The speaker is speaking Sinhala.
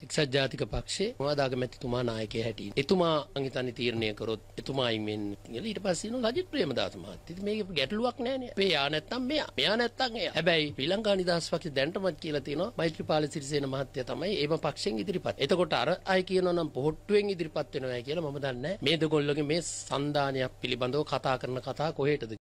එක්සත් ජාතික පක්ෂයේ මොනවාද අගමැතිතුමා නායකයා හැටියට. එතුමා මං හිතන්නේ තීරණය කරොත් එතුමායි මෙන්නේ කියලා ඊට පස්සේ නෝ ලජිත් ප්‍රේමදාස මහත්තයා. ඉතින් මේක ගැටලුවක් නෑනේ. මේ යා නැත්තම් මෙයා නැත්තම් එයා. හැබැයි ශ්‍රී ලංකා නිදහස් පක්ෂය දැනටමත් කියලා තියෙනවා මෛත්‍රීපාල සිරිසේන මහත්තයා තමයි ඒම පක්ෂයෙන් ඉදිරිපත්. එතකොට අර අය කියනවා නම් පොහොට්ටුවෙන් ඉදිරිපත් වෙනවා කියලා මම දන්නේ නෑ. මේ දෙගොල්ලෝගේ මේ සන්දානයක් පිළිබඳව කතා කරන කතා කොහෙටද